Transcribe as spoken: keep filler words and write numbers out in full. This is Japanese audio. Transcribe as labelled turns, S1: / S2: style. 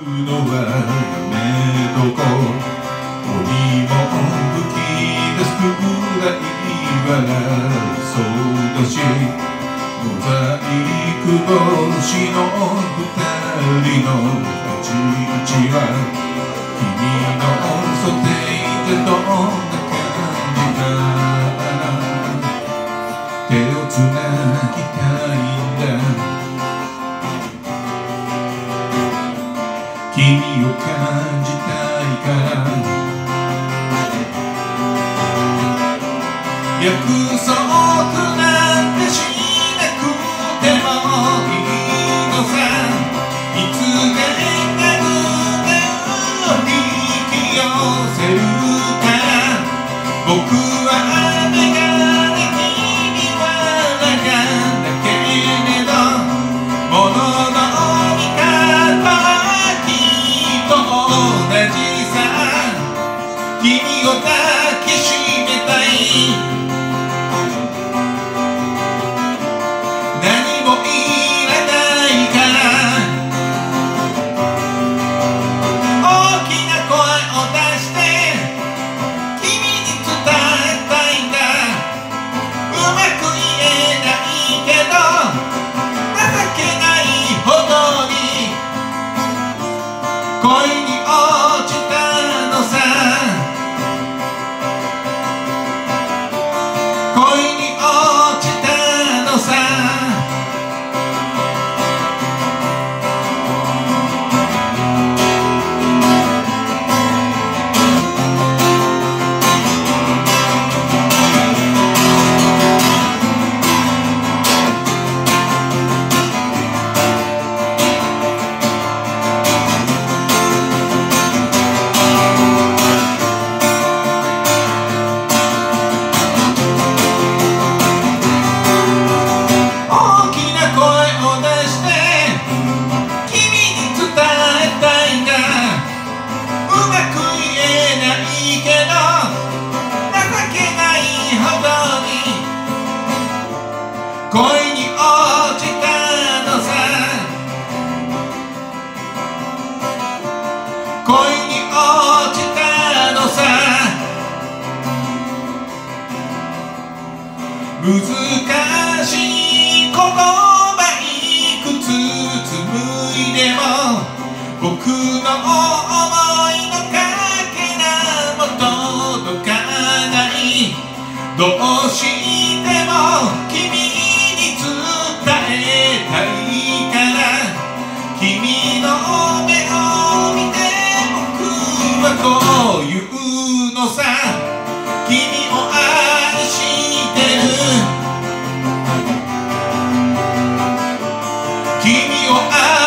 S1: のはやめとこう。鬼も吹き出すくらい笑いそうだし、モザイク星の二人の立ち位置は君の想定でどんな感じかな。手をつなぎたいんだ、君を感じたいから。約束なんてしなくてもいいのさ。いつでか胸を引き寄せるから僕は眼鏡君は裸だけれど物の見方はきっと同じさ。君を抱きしめたい。恋に落ちたのさ、恋に落ちたのさ。恋に落ちたのさ、恋に落ちたのさ。難しい言葉いくつ紡いでも僕の想いのかけらも届かない。どうしても君に伝えたいから、君の目を見て僕はこう言うのさ。君を愛してる、君を愛